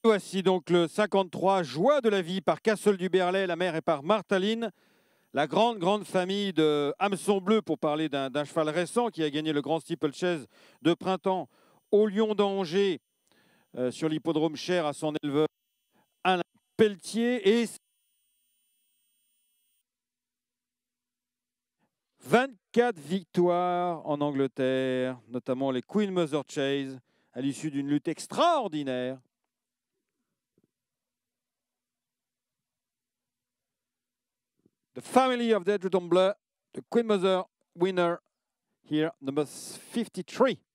Voici donc le 53, Joie de la vie par Castle du Berlay, la mère est par Martaline. La grande famille de Hameçon Bleu, pour parler d'un cheval récent qui a gagné le grand steeplechase de printemps au Lion d'Angers sur l'hippodrome cher à son éleveur Alain Pelletier. Et 24 victoires en Angleterre, notamment les Queen Mother Chase, à l'issue d'une lutte extraordinaire. The family of the Edgerton Bleu, the Queen Mother winner here, number 53.